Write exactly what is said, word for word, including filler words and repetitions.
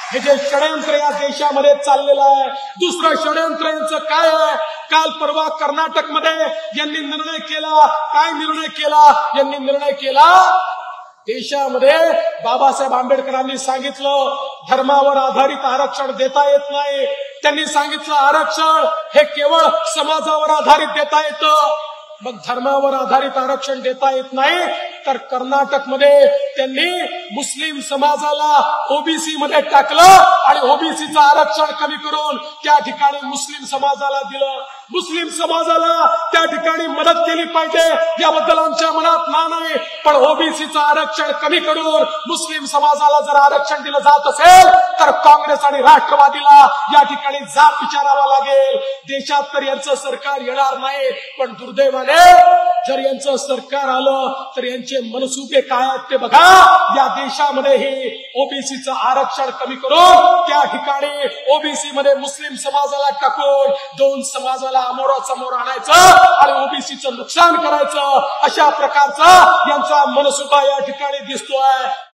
हे जे षडयंत्र या देशामध्ये चाललेलं आहे, दुसरं षडयंत्र यांचं काय आहे? काल परवा कर्नाटकमध्ये यांनी निर्णय केला. काय निर्णय केला? यांनी निर्णय केला देशामध्ये बाबासाहेब आंबेडकरांनी सांगितलं धर्मावर आधारित आरक्षण देता येत नाही. त्यांनी सांगितलं आरक्षण हे केवळ समाजावर आधारित देता येतं. मग धर्मावर आधारित आरक्षण देता येत नाही तर कर्नाटकमध्ये त्यांनी मुस्लिम समाजाला ओबीसी मध्ये टाकलं आणि ओबीसीचं आरक्षण कमी करून त्या ठिकाणी मुस्लिम समाजाला दिलं. मुस्लिम समाजाला त्या ठिकाणी मदत केली पाहिजे याबद्दल आमच्या मनात ना नाही, पण ओबीसीचं आरक्षण कमी करून मुस्लिम समाजाला जर आरक्षण दिलं जात असेल तर काँग्रेस आणि राष्ट्रवादीला या ठिकाणी जाब विचारावा लागेल. देशात तर यांचं सरकार येणार नाही, पण दुर्दैवाने जर यांचं सरकार आलं तर यांचे मनसुबे काय आहेत ते बघा. या देशामध्ये हे ओबीसीचं आरक्षण कमी करून त्या ठिकाणी ओबीसी मध्ये मुस्लिम समाजाला टाकून दोन समाजाला अमोरासमोर आणायचं आणि ओबीसीचं नुकसान करायचं, अशा प्रकारचा यांचा मनसुबा या ठिकाणी दिसतोय.